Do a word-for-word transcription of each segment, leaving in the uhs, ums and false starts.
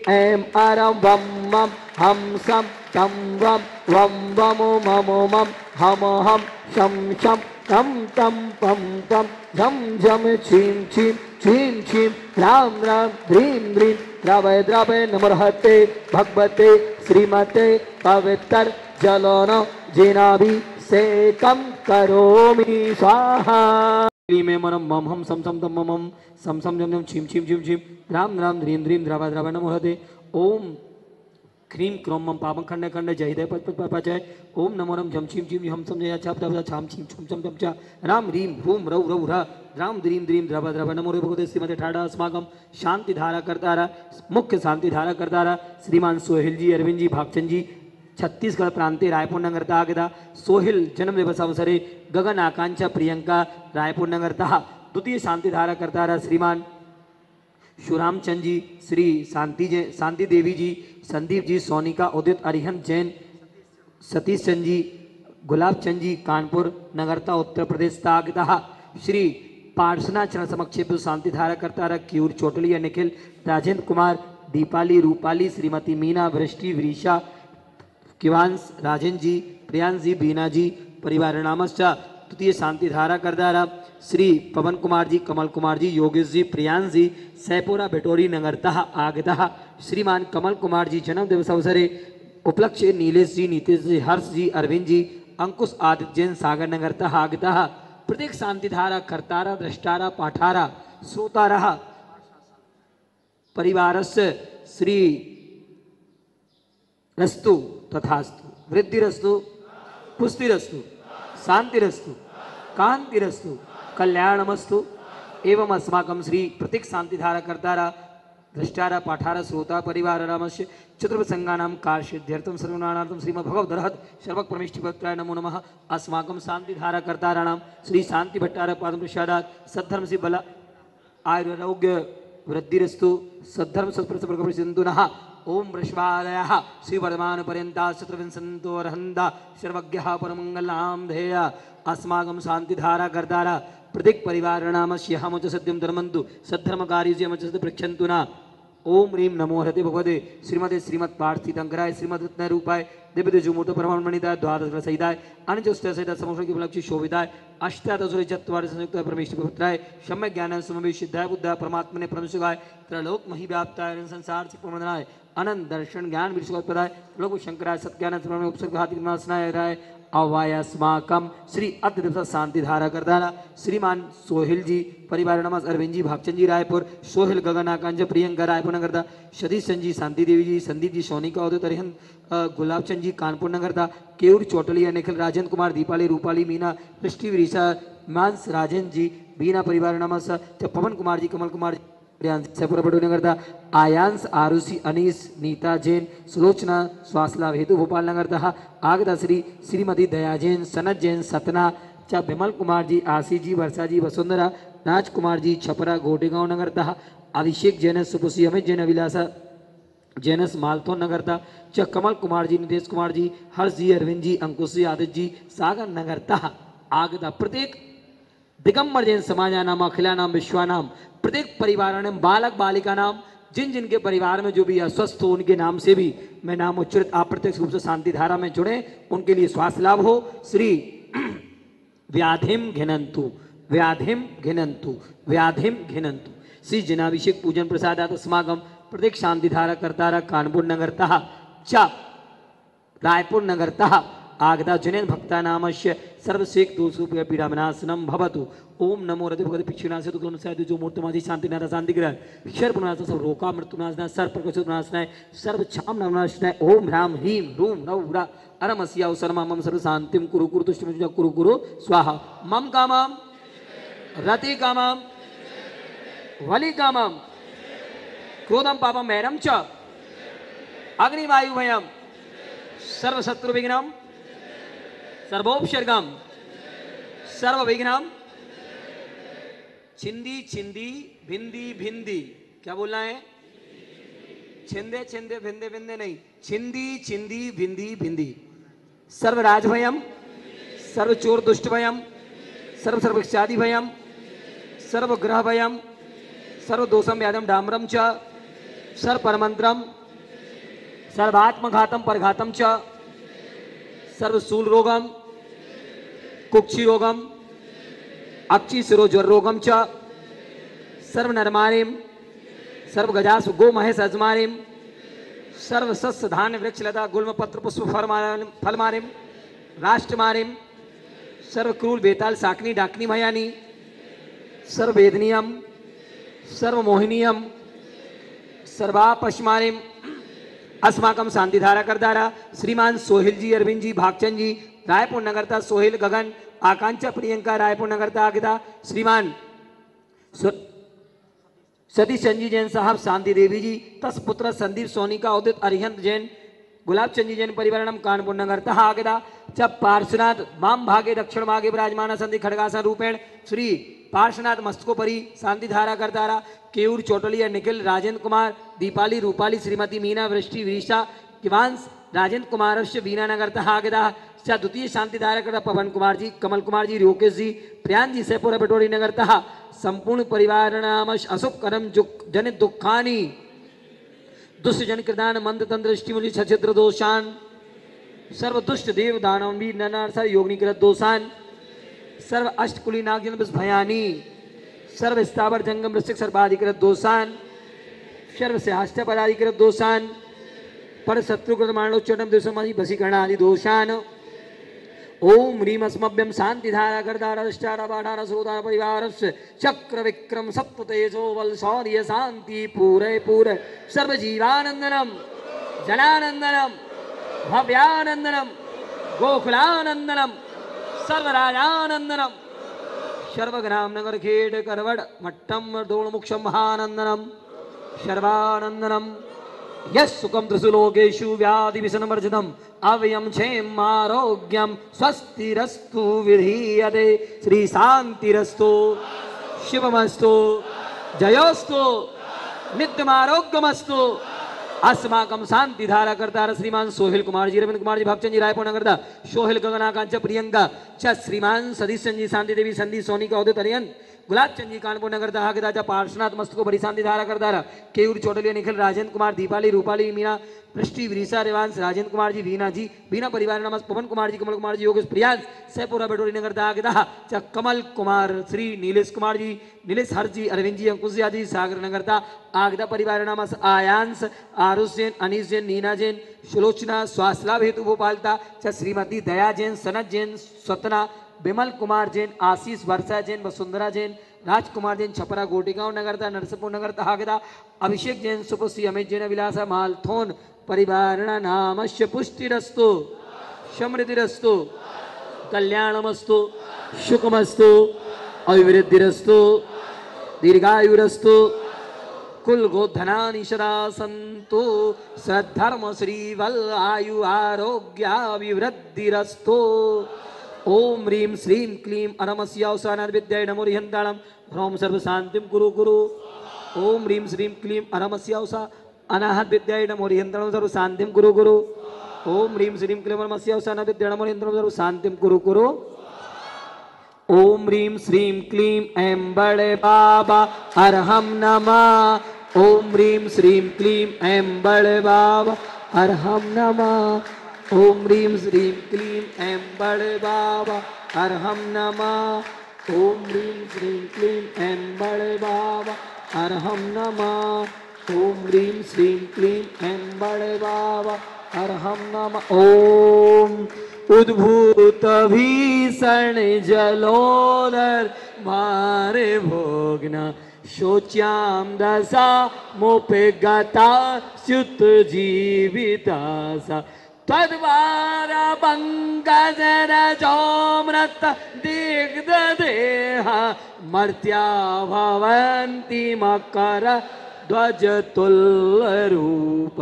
ऐं अरं वं मं हं सं तं वं वं वमो ममो मं हम हम शं शं तं तं पं पं झं झं छीं छीं छीं छीं राम राम ह्रीं ह्रीं द्रवय द्रवय नमोहते भगवते श्रीमते पवित्र जलन जिनाभिषेकं करोमि स्वाहा। में मनम मम हम सम सम तम मम सम सम जम जम छिम छिम छिम छिम राम राम ध्रीं ध्रीं द्रवा द्रवा नमोहते ओम क्रीं क्रोम मम पापं खंडे खंडे जय दे पच पच पच ओम नमो नम झम छिम छिम हम सम जय छाप छाप छाम छिम छुम छम छम चा राम रीं भूम रौ रौ रा राम ध्रीं ध्रीं द्रवा द्रवा नमो भगवते श्रीमते ठाड़ा अस्माकं शांति धारा करतारा मुख्य शांति धारा करतारा श्रीमान सोहेल जी अरविंद जी भागचंद जी छत्तीसगढ़ प्रांतीय रायपुर नगरता आगदा सोहिल जन्म दिवस अवसरे गगन आकांक्षा प्रियंका रायपुर नगरता द्वितीय शांति धारा करता रहा श्रीमान शुराम चंद जी श्री शांति जैन शांति देवी जी संदीप जी सोनिका उदित अरिहंत जैन सतीश चंद जी गुलाब चंद जी कानपुर नगरता उत्तर प्रदेश तागदा श्री पार्सना चरण समक्षेप शांति धारा करता रहा क्यूर चोटलिया निखिल राजेंद्र कुमार दीपाली रूपाली श्रीमती मीना वृष्टि वृषा किवांश राजेंद्र जी प्रियांश जी बीना जी परिवार नामश्चा तृतीय शांति धारा करदारा श्री पवन कुमार जी कमल कुमार जी योगेश जी प्रियांश जी सैपुरा बेटोरी नगरता आगता श्रीमान कमल कुमार जी जन्म दिवस अवसरे उपलक्ष्य नीलेश जी नीतीश जी हर्ष जी अरविंद जी अंकुश आदित्य जैन सागर नगरता आगता प्रत्येक शांति धारा कर्तारा दृष्टारा पाठारा श्रोतारा परिवारस्य श्री रस्तु तथास्तु वृद्धिरस्तु पुष्टिरस्तु शांतिरस्तु कांतिरस्तु कल्याणमस्तु एवं अस्माकं श्री प्रत्येक शांति धारा कर्तारा दृष्टारा पाठारा श्रोता परिवार रामस्य चतुर्भुजंगानां कार्यसिद्ध्यर्थं सर्वनानार्थं श्रीमद् भगवद्दर्हत् सर्वक परमेष्ठिपत्राय नमो नमः। अस्माकं शांति धारा कर्ताराणां श्री शांति भट्टारक पादं प्रसादात् सद्धर्म से बल आयुरारोग्य वृद्धिरस्तु सद्धर्म सत्प्रसप्रकप्रसिद्धुनः ओम वृषभादयः श्रीवर्धमान पर्यन्ता चतुर्विंशन्तो अर्हन्ता सर्वज्ञः परमङ्गलां धेय अस्माकं शांति धारा कर्तारा प्रत्येक परिवार नामस्य हमच सत्यं धर्मन्तु सद्धर्मकार्यस्य हमच सत्य पृच्छन्तु न ओम ह्रीं नमो हरते भगवते श्रीमते श्रीमत् पार्थितंकराय श्रीमद् रत्न रूपाय दिव्य जुमूर्त परमाणुमणिताय द्वादश सहिताय अनजोष्ट सहित समोषण की उपलक्ष्य शोभिताय अष्टादश चत्वारि संयुक्त परमेश्वर पुत्राय सम्य ज्ञान समवेशिताय बुद्धाय परमात्मने परमसुखाय त्रलोक मही व्याप्ताय संसार से प्रमदनाय अनंत दर्शन ज्ञान विश्वोत्पदाय लोक शंकराय सत्ज्ञान समन्वय उपसर्ग हाथी नाशनाय राय अवायस्माकम श्री अद्भुत शांति धारा करदारा श्रीमान सोहेल जी परिवार नमस अरविंद जी भागचंद जी रायपुर सोहेल गगन आकांज प्रियंका रायपुर नगरता सतीश चंद जी शांति देवी जी संदीप जी सोनिका उदित अरिहंत गुलाब चंद जी कानपुर नगरता केयूर चौटलिया निखिल राजेंद्र कुमार दीपाली रूपाली मीना दृष्टि वृषा मांस राजेंद्र जी बीना परिवार नमस पवन कुमार जी कमल कुमार नगरता आयांश आरुषि अनीस नीता जैन सुलोचना स्वासला हेतु भोपाल नगरता आगता श्री श्रीमती दया जैन सनत जैन सतना चा विमल कुमार जी आशी जी वर्षा जी वसुंधरा राजकुमार जी छपरा गोटेगांव नगरता अभिषेक जैन सुपुसी अमित जैन अभिलाषा जैनस मालथोन नगरता च कमल कुमार जी नितेश कुमार जी हर्ष जी अरविंद जी अंकुश जी आदित्य जी सागर नगरता आगता प्रत्येक दिगंबर जैन समाजा नाम अखिला नाम विश्वा नाम प्रत्येक परिवार ने बालक बालिका नाम जिन जिनके परिवार में जो भी अस्वस्थ हो उनके नाम से भी मैं नाम उच्चरित आप प्रत्यक्ष रूप से शांति धारा में जुड़े उनके लिए स्वास्थ्य लाभ हो। श्री व्याधिम घिनंतु व्याधिम घिनंतु व्याधिम घिनंतु श्री जनाभिषेक पूजन प्रसादात अस्माकं प्रत्येक शांति धारा कर्तारा कानपुर नगरतः च रायपुर नगरतः आगता जनेन भक्ता नामस्य सर्वसेक दोषोपय पीड़ामनाशनम भवतु ओम नमो रते भगवते पिक्षुनाश तुकलम सायद जो मूर्तमाधि शांति नाथ शांति ग्रह सर्वनाश सब रोका मृत्युनाशना सर्व प्रकट नाशनाय सर्व छाम नाशनाय ओम राम ह्रीं रूम नौ रा अरमस्या शर्मा मम सर्व शांतिम कुरु कुरु तुष्टिम कुरु कुरु स्वाहा मम कामम रति कामम वलि कामम क्रोधम पापम मैरम च अग्निवायु भयम सर्व शत्रु विघ्नम सर्वोपसर्गम सर्व विघ्नम छिंदी छिंदी भिंदी भिंदी क्या बोलना है छिंदे छिंदे भिंदे भिंदे नहीं छिंदी छिंदी भिंदी भिंदी सर्व राज भयम सर्व चोर दुष्ट भयम सर्व सर्वक्षादि भयम सर्व ग्रह भयम सर्व दोषम व्याधम डामरम च सर्व परमंत्रम सर्वात्मघातम परघातम च सर्वशूल रोगम कुक्षि रोगम अक्षि शिरोज्वर रोगम च सर्व नरमारिम सर्व गजासु गो महेश अजमारिम सर्व सस्य धान्य वृक्ष लता गुल्म पत्र पुष्प फलमारिम राष्ट्रमारिम सर्व क्रूर बेताल साकनी डाकनी भयानी सर्व वेदनीयम सर्व मोहिनीयम सर्वापश्मारिम अस्माकम शांतिधारा करदारा श्रीमान सोहिल जी अरविंद जी भागचंद जी रायपुर नगरता सोहिल गगन आकांक्षा प्रियंका रायपुर नगरता आगता श्रीमान सतीश चंद जी जैन साहब शांति देवी जी तस पुत्र संदीप सोनिका उदित अरिहंत जैन गुलाब चंद जी जैन परिवारणम कानपुर नगरता आगता जब पार्श्वनाथ वाम भागे दक्षिण भागे विराजमान संधि खड़गासन रूपेण श्री पार्श्वनाथ मस्तकोपरी शांतिधारा करतारा केयूर चौटलिया निखिल राजेंद्र कुमार दीपाली रूपाली श्रीमती मीना वृष्टि विरीशा किवांश राजेंद्र कुमार वीना नगरता आगता द्वितीय शांतिधारा करता पवन कुमार जी कमल कुमार जी रोकेश जी प्रियान जी सेपुरा बटोरी नगरता संपूर्ण परिवार नाम अशुभ करम जन दुखानी दुष्ट जन कृदान मंद तंत्र दृष्टिमुनि छचित्र दोषान सर्व दुष्ट देव दानव वीर नर योगिनी कृत दोषान सर्व अष्टकुली नागजन भयानी सर्व स्थावर जंगम ऋषिक सर्वाधिकृत दोषान सर्व सहस्त्र पदाधिकृत दोषान पर शत्रुकृत मारणोच्चटम दिवसमादि वशीकरण आदि दोषान ओम ह्रीम अस्मभ्यम शांतिधारा करदारा बाढ़ारा श्रोता परिवार चक्र विक्रम सप्त तेजो बल शौर्य शांति पूरे पूरे सर्व जीवानंदनम जनानंदनम भव्यानंदनम गोकुलानंदनम सर्वराजानंदनम सर्वग्राम नगर खेड करवड़ मट्टम डोलमुक्षम महानंदनम सर्वानंदनम यस्सुखम त्रिसुलोकेषु व्याधि विषणवर्जितम अव्ययम क्षेम आरोग्यम स्वस्तिरस्तु विधीयते श्री शांतिरस्तु शिवमस्तु जयोस्तु नित्यमारोग्यमस्तु अस्माकम शांतिधारा करता श्रीमान सोहिल कुमार जी रविंद्र कुमार जी भक्चंद जी रायपुर नगरदा सोहिल गगनाकांच प्रियंका च श्रीमान सतीश चंद जी शांति देवी संधि सोनिका उदित अरियंत गुलाब चंद जी कानपुर नगर दहागदा पार्श्वनाथ मस्तको बड़ी शांति धारा करदारा केयूर चौटलिया निखिल राजेंद्र कुमार दीपाली रूपाली मीना वृष्टि विरीसा रेवांश राजेंद्र कुमार जी वीना जी वीना परिवार नमस पवन कुमार जी कमल कुमार जी योगेश प्रियांश सैपुरा बटोरी नगर दहागदा च कमल कुमार श्री नीलेश कुमार जी नीलेश हर जी अरविंद जी अंकुश जी सागर नगर दा आगदा परिवार नमस आयांश आरुष जैन अनीस जैन नीना जैन सुलोचना स्वास्थ्य हेतु भोपालता च श्रीमती दया जैन सनत जैन स्वतना विमल कुमार जैन आशीष वर्षा जैन वसुंधरा जैन राजकुमार जैन छपरा गोटिगांव नगरता नरसिंहपुर नगरता हागदा अभिषेक जैन सुपुश्री अमित जैन विलासा मालथोन परिवारणा नामस्य पुष्टिरस्तु समृद्धिरस्तु कल्याणमस्तु सुखमस्तु अभिवृद्धिरस्तु दीर्घायुरस्तु कुल गोधनानि सदा सन्तु सद्धर्म श्रीवल आयु आरोग्याभिवृद्धिरस्तु ओम ह्रीं श्रीं क्लीं अरमस्यावसानाद विद्याय नमो रिहंताणम ह्रौं सर्व शांतिं कुरु कुरु ओम ह्रीं श्रीं क्लीं अरमस्यावसा अनाहत विद्याय नमो रिहंताणम सर्व शांतिं कुरु कुरु ओम ह्रीं श्रीं क्लीं अरमस्यावसानाद विद्याय नमो रिहंताणम सर्व शांतिं कुरु कुरु ओम ह्रीं श्रीं क्लीं ऐं बड़े बाबा अरहम नमः ओम ह्रीं श्रीं क्लीं ऐं बड़े बाबा अरहम नमः ओम ह्रीं श्रीं क्लीं ऐं बड़े बाबा अरहम नमः ओम ह्रीं श्रीं क्लीं ऐं बड़े बाबा अरहम नमः ओम ह्रीं श्रीं क्लीं ऐं बड़े बाबा अरहम नमः ओम उद्भूत भीषण जलोदर मारे भोगना शोच्याम दशा मोपे गता स्युत जीवितासा तद्वारा पंकज रजोमृत दिग्ध देहा मर्त्या भवन्ति मकर ध्वज तुल्य रूप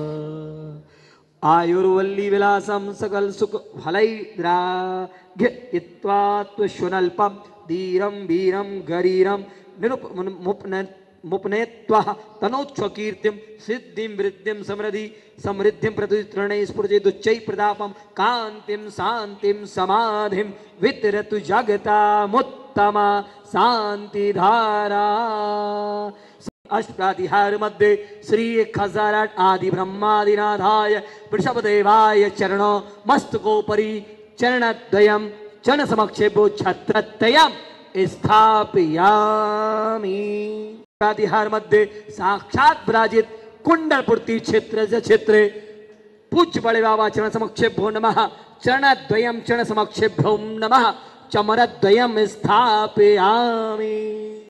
आयुर्वल्ली विलासम सकल सुख फलैद्राघ्य इत्वात्वश्वनल्पम धीरम वीरम गरीरम निरुप मुपन मुपनेत्वा तनोच्छकीर्तिम सिद्धिं वृद्धिं समृद्धि समृद्धिं प्रतितृणे स्फुर्जयदुच्चै प्रतापं कान्तिं शान्तिं समाधिं वितरतु जगतामुत्तमा शान्तिधारा अष्टाधिहार मध्ये श्री एक हजार आठ आदि ब्रह्मादिनाथाय वृषभदेवाय चरण मस्तकोपरि चरणद्वयं चरण समक्षेपो छत्रत्रयं स्थापयामि। अष्टाधिहार मध्ये साक्षात विराजित कुंडलपूर्ति क्षेत्र क्षेत्रे पूज्य बड़े बाबा चरण समक्षेभ्यो नमः चरणद्वयं चरण समक्षेभ्यो नमः चमरद्वयं स्थापयामि।